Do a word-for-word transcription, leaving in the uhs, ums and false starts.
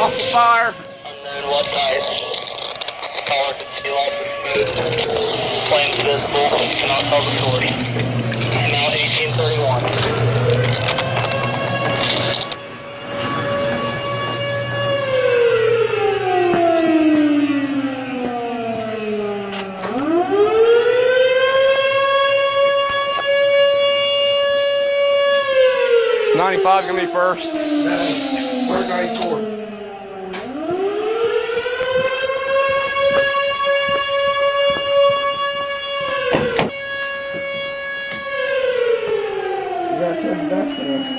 off the fire. Unknown what type. Power concealed. Flames visible. Cannot cause authority. And now eighteen thirty-one. ninety-five gonna be first. No, we're ninety-four. You gotta turn it back there.